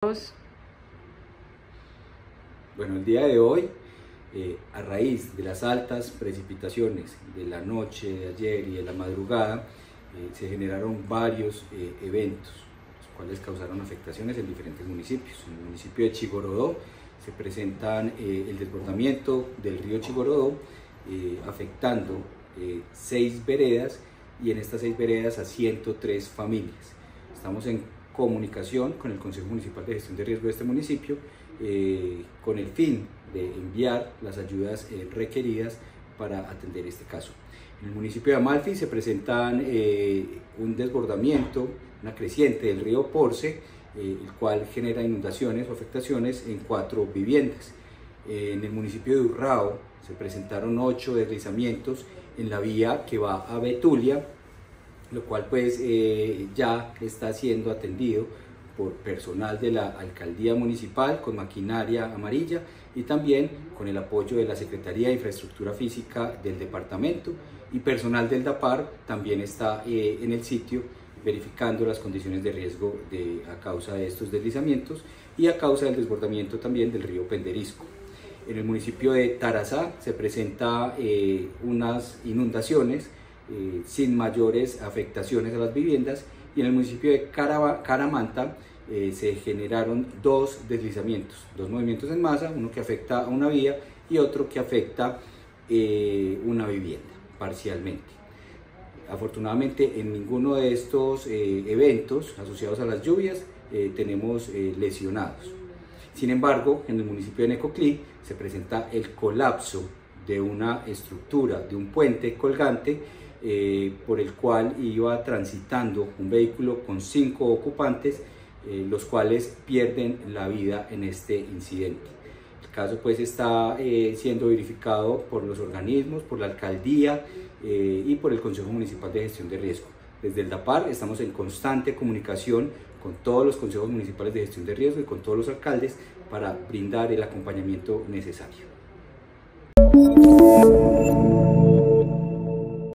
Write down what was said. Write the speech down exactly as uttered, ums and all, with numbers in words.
Bueno, el día de hoy, eh, a raíz de las altas precipitaciones de la noche de ayer y de la madrugada, eh, se generaron varios eh, eventos, los cuales causaron afectaciones en diferentes municipios. En el municipio de Chigorodó se presentan eh, el desbordamiento del río Chigorodó, eh, afectando eh, seis veredas, y en estas seis veredas a ciento tres familias. Estamos en comunicación con el Consejo Municipal de Gestión de Riesgo de este municipio, eh, con el fin de enviar las ayudas eh, requeridas para atender este caso. En el municipio de Amalfi se presentan eh, un desbordamiento, una creciente del río Porce, eh, el cual genera inundaciones o afectaciones en cuatro viviendas. Eh, en el municipio de Urrao se presentaron ocho deslizamientos en la vía que va a Betulia, lo cual pues eh, ya está siendo atendido por personal de la alcaldía municipal con maquinaria amarilla y también con el apoyo de la Secretaría de Infraestructura Física del departamento, y personal del DAPAR también está eh, en el sitio verificando las condiciones de riesgo de, a causa de estos deslizamientos y a causa del desbordamiento también del río Penderisco. En el municipio de Tarazá se presenta eh, unas inundaciones eh, sin mayores afectaciones a las viviendas, y en el municipio de Caraba, Caramanta eh, se generaron dos deslizamientos, dos movimientos en masa, uno que afecta a una vía y otro que afecta eh, una vivienda parcialmente. Afortunadamente en ninguno de estos eh, eventos asociados a las lluvias eh, tenemos eh, lesionados. Sin embargo, en el municipio de Necoclí se presenta el colapso de una estructura, de un puente colgante, eh, por el cual iba transitando un vehículo con cinco ocupantes, eh, los cuales pierden la vida en este incidente. El caso pues está eh, siendo verificado por los organismos, por la alcaldía eh, y por el Consejo Municipal de Gestión de Riesgo. Desde el DAPAR estamos en constante comunicación con todos los consejos municipales de gestión de riesgo y con todos los alcaldes para brindar el acompañamiento necesario.